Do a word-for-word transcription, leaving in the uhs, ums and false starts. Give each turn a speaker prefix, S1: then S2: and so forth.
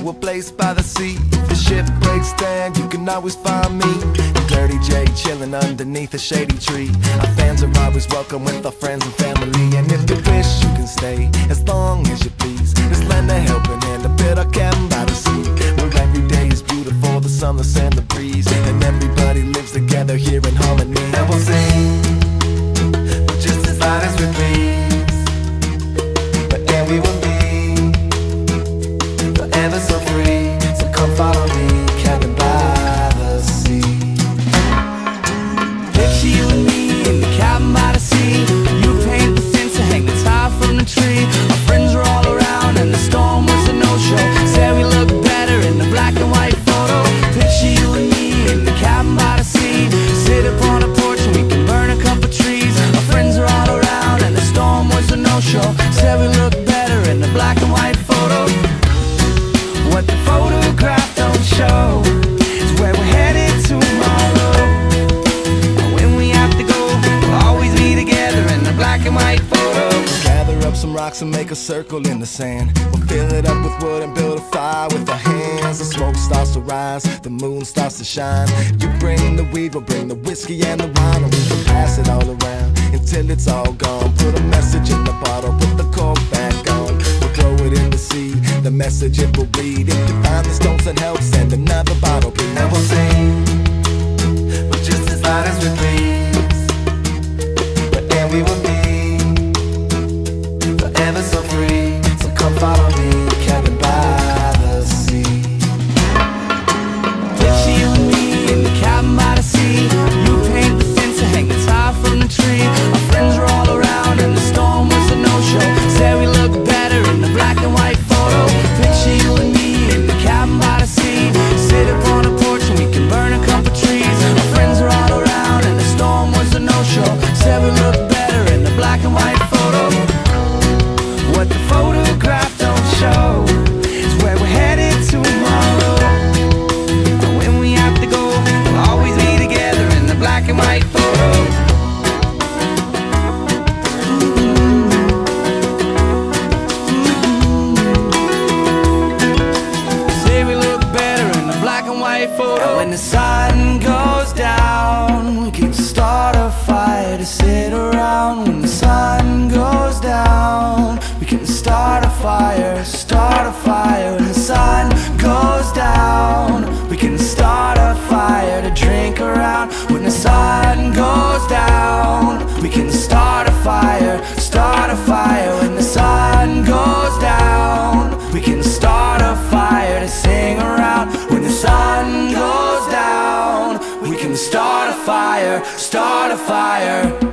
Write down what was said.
S1: a place by the sea. If the ship breaks down, you can always find me and Dirty J chilling underneath a shady tree. Our fans are always welcome with our friends and family, and if you wish, you can stay as long as you please. Just lend a helping hand, a bit of cabin by the sea, where every day is beautiful, the sun, the sand, the breeze, and everybody lives together here in harmony. And we'll sing just as loud as we please, but then we will be forever so free. So come follow me, cabin by the sea.
S2: Picture you and me in the cabin by the sea. You paint the fence and hang the tie from the tree. Our friends are all around and the storm was a no-show. Said we look better in the black and white photo. Picture you and me in the cabin by the sea. Sit up on a porch and we can burn a couple trees. Our friends are all around and the storm was a no-show. Said we look better in the black and white photo. What the photograph don't show is where we're headed tomorrow. And when we have to go, we'll always be together in the black and white photo.
S1: Gather up some rocks and make a circle in the sand. We'll fill it up with wood and build a fire with our hands. The smoke starts to rise, the moon starts to shine. You bring the weed, we'll bring the whiskey and the wine, and we can pass it all around until it's all gone. Put a message in the bottle, put the cork back on. We'll throw it in the sea, the message it will read. If you find the stones that help, send another bottle, please. And we'll sing, but just as loud as we please, but then we will be forever so free. So come follow me, cabin by the sea.
S2: Picture you and me in the cabin by the sea. You paint the fence and hang the tie from the tree. Our friends are all around and the storm was a no-show. Said we look better in the black and white photo. Picture you and me in the cabin by the sea. Sit up on a porch and we can burn a couple trees. Our friends are all around and the storm was a no-show. Said we look better in the black and white photo. What the photograph don't show is where we're headed tomorrow. And when we have to go, we'll always be together in the black and white photo. Say we look better in the black and white photo. And when the sun goes down, we can start a fire to sit around. When the sun goes down, we can start a fire, start a fire. When the sun goes down, we can start a fire to drink around. When the sun goes down, we can start a fire, start a fire. When the sun goes down, we can start a fire to sing around. When the sun goes down, we can start a fire, start a fire.